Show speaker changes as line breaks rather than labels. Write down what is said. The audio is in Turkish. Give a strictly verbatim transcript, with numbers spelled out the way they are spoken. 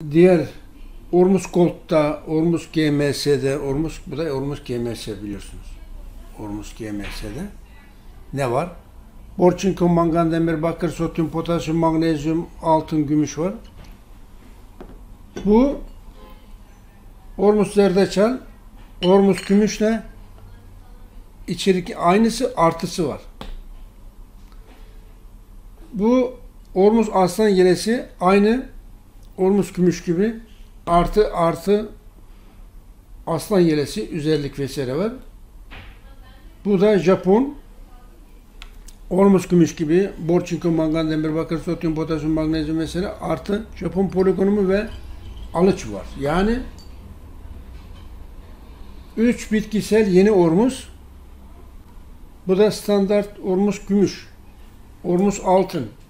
Diğer Ormus Gold'da, Ormus G M S'de, Ormus, bu da Ormus G M S biliyorsunuz. Ormus G M S'de ne var? Bor, çinko, mangan, demir, bakır, sodyum, potasyum, magnezyum, altın, gümüş var. Bu Ormus zerdeçal, Ormus gümüşle içerik aynısı, artısı var. Bu Ormus aslan yelesi aynı Ormus gümüş gibi artı artı aslan yelesi özellik vesaire var. Bu da Japon Ormus gümüş gibi bor, çinko, mangan, demir, bakır, sodyum, potasyum, magnezyum vesaire artı Japon poligonumu ve alıç var. Yani üç bitkisel yeni Ormus. Bu da standart Ormus gümüş. Ormus altın.